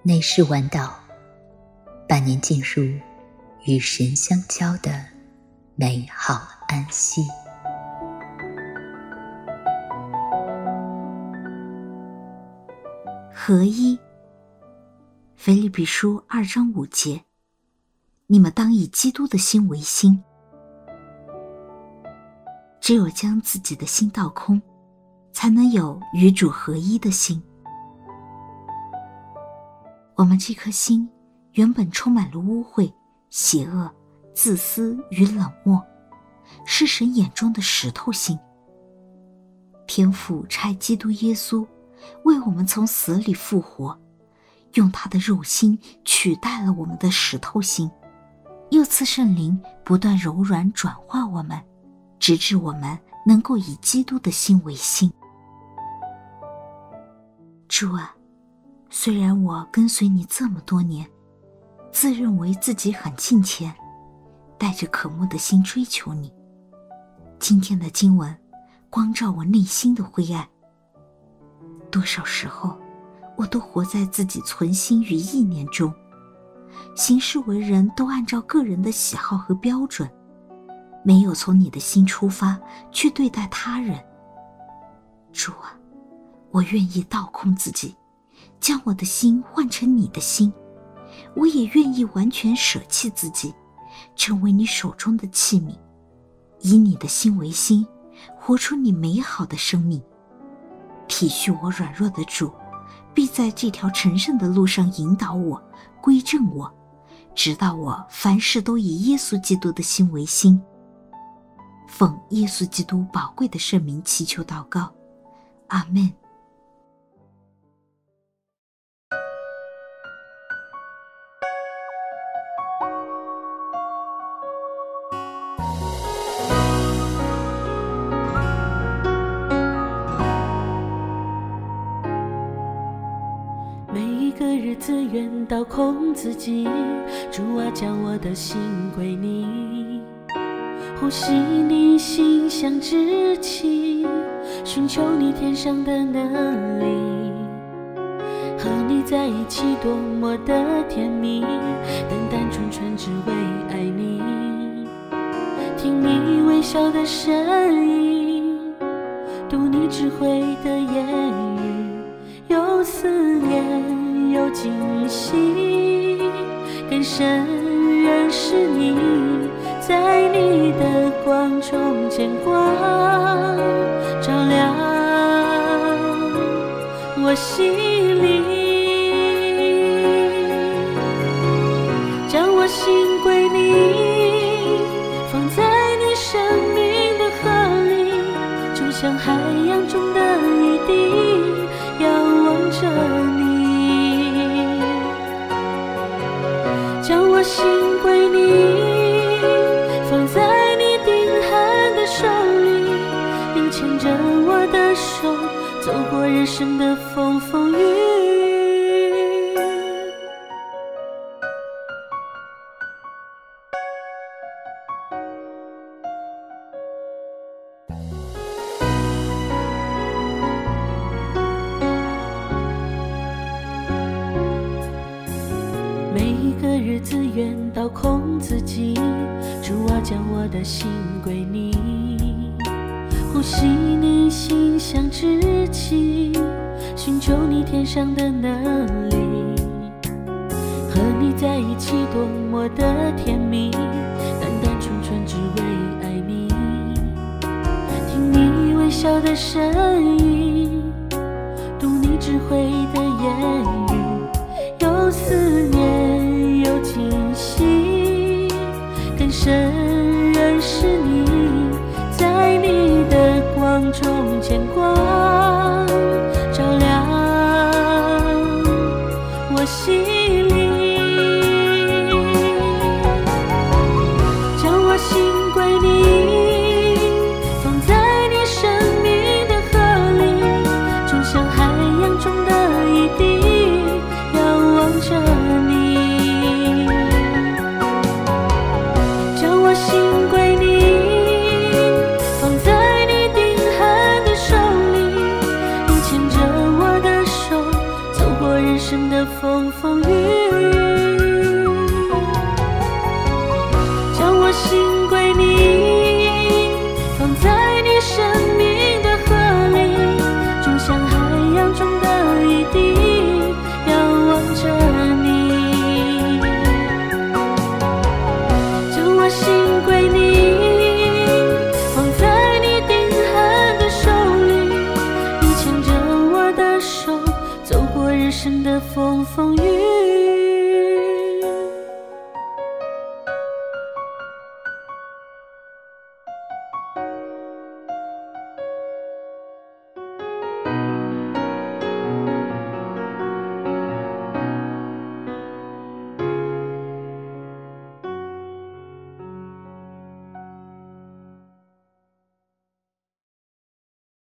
内视晚岛，伴您进入与神相交的美好安息。 合一，腓立比书2章5节，你们当以基督的心为心。只有将自己的心倒空，才能有与主合一的心。我们这颗心原本充满了污秽、邪恶、自私与冷漠，是神眼中的石头心。天父差基督耶稣为我们从死里复活，用他的肉心取代了我们的石头心，又赐圣灵不断柔软转化我们，直至我们能够以基督的心为心。主啊，虽然我跟随你这么多年，自认为自己很敬虔，带着渴慕的心追求你，今天的经文光照我内心的灰暗。多少时候我都活在自己存心与意念中，行事为人都按照个人的喜好和标准，没有从你的心出发去对待他人。主啊，我愿意倒空自己，将我的心换成你的心。我也愿意完全舍弃自己，成为你手中的器皿，以你的心为心，活出你美好的生命。体恤我软弱的主，必在这条成圣的路上引导我，归正我，直到我凡事都以耶稣基督的心为心。奉耶稣基督宝贵的圣名祈求祷告，阿们。 每一个日子愿倒空自己，主啊，将我的心归你，呼吸你馨香之气，寻求你天上的能力，和你在一起多么的甜蜜，单单纯纯只为爱你，听你微笑的声音，读你智慧的言语，有思念，有惊喜，更深认识你，在你的光中见光照亮我心里，将我心归你，放在你生命的河里，就像海洋中的一滴，仰望着你，将我心归你，放在你定痕的手里，你牵着我的手，走过人生的风风雨雨。每一个日子愿倒空自己，主啊，将我的心归你，呼吸你馨香之气，寻求你天上的能力，和你在一起多么的甜蜜，单单纯纯只为爱你，听你微笑的声音，读你智慧的言语，有思念，有惊喜，更深